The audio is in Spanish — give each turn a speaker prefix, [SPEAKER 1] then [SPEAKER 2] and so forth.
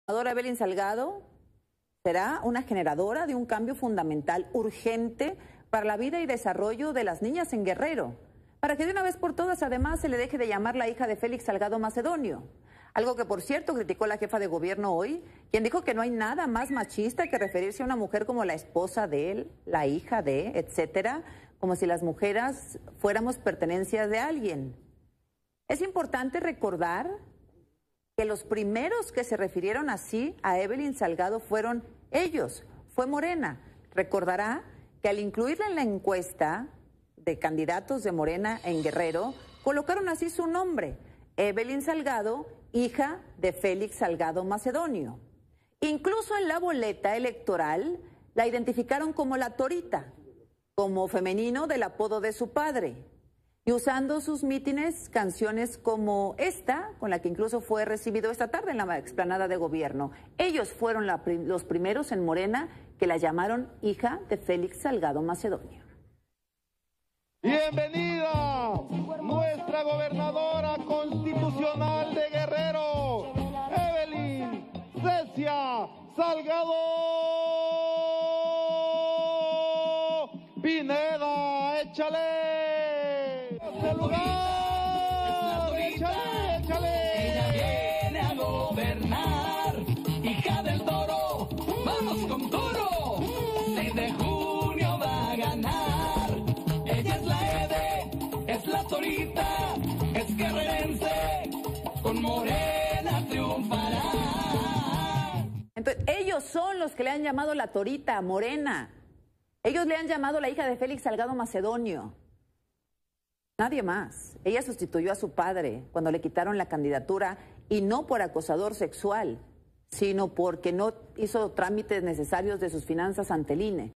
[SPEAKER 1] Gobernadora Evelyn Salgado será una generadora de un cambio fundamental, urgente, para la vida y desarrollo de las niñas en Guerrero, para que de una vez por todas además se le deje de llamar la hija de Félix Salgado Macedonio. Algo que, por cierto, criticó la jefa de gobierno hoy, quien dijo que no hay nada más machista que referirse a una mujer como la esposa de él, la hija de, etcétera, como si las mujeres fuéramos pertenencias de alguien. Es importante recordar que los primeros que se refirieron así a Evelyn Salgado fueron ellos, fue Morena. Recordará que al incluirla en la encuesta de candidatos de Morena en Guerrero, colocaron así su nombre, Evelyn Salgado, hija de Félix Salgado Macedonio. Incluso en la boleta electoral la identificaron como la Torita, como femenino del apodo de su padre, y usando sus mítines canciones como esta, con la que incluso fue recibido esta tarde en la explanada de gobierno. Ellos fueron los primeros en Morena que la llamaron hija de Félix Salgado Macedonio.
[SPEAKER 2] Bienvenida, nuestra gobernadora constitucional de Guerrero, Evelyn Cecia Salgado Pineda. ¡Échale! ¡Este lugar! ¡Échale!
[SPEAKER 3] Ella viene a gobernar, hija del toro, vamos con toro, 6 de junio va a ganar. Ella es la Ede, es la Torita, es guerrerense, con Morena triunfará.
[SPEAKER 1] Entonces, ellos son los que le han llamado la Torita a Morena. Ellos le han llamado la hija de Félix Salgado Macedonio. Nadie más. Ella sustituyó a su padre cuando le quitaron la candidatura, y no por acosador sexual, sino porque no hizo trámites necesarios de sus finanzas ante el INE.